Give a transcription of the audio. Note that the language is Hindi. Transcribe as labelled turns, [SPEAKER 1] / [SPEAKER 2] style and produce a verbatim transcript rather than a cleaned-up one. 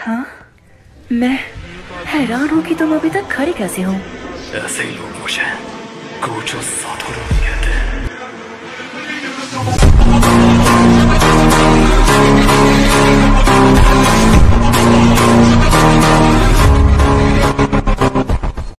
[SPEAKER 1] हाँ, मैं हैरान हूँ कि तुम अभी तक खड़े कैसे हो।
[SPEAKER 2] ऐसे ही लोग मुझे गोजो सातोरु कहते हैं।